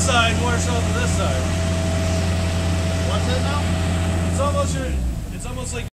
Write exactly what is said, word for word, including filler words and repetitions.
side more so than this side. What's it now? It's almost your, it's almost like